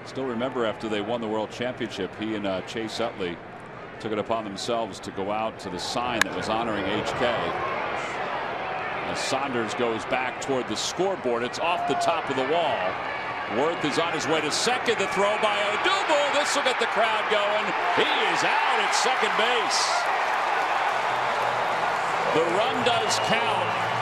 Still remember after they won the World Championship, he and Chase Utley took it upon themselves to go out to the sign that was honoring HK. As Saunders goes back toward the scoreboard, it's off the top of the wall. Werth is on his way to second. The throw by Odubel. This will get the crowd going. He is out at second base. The run does count.